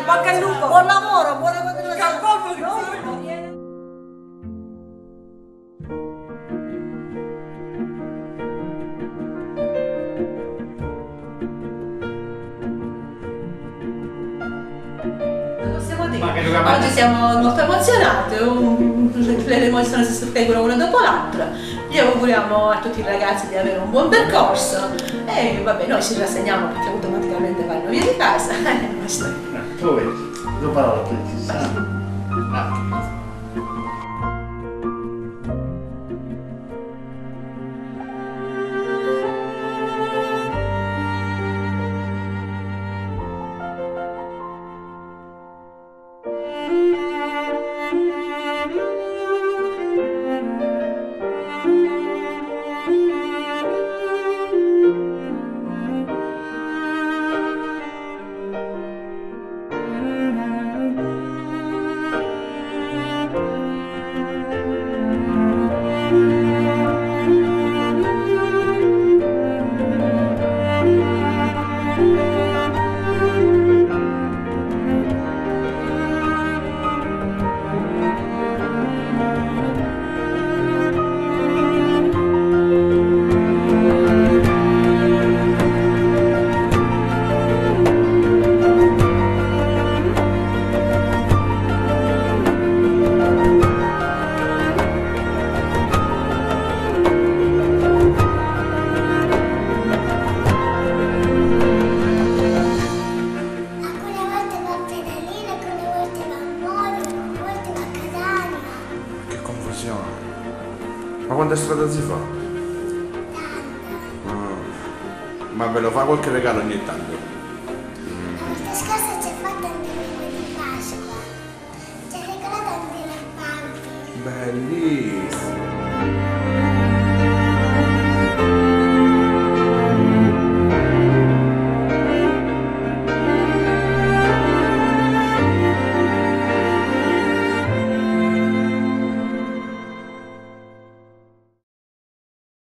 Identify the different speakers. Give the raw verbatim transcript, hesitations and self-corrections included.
Speaker 1: Bocca al lupo.
Speaker 2: Buon lavoro, buona continuazione.
Speaker 3: Oggi siamo molto emozionati, um, le emozioni si susseguono una dopo l'altra. Gli auguriamo a tutti i ragazzi di avere un buon percorso e vabbè, noi ci rassegniamo perché automaticamente vanno via di casa.
Speaker 4: Tu vedi, due parole precisissime.
Speaker 5: Ma quante strade si fa? Ah. Ma ve lo fa qualche regalo ogni tanto?
Speaker 6: Questa scorsa ci ha fatto anche l'uovo di Pasqua. Ci ha regalato anche la Bambi.
Speaker 5: Bellissimo!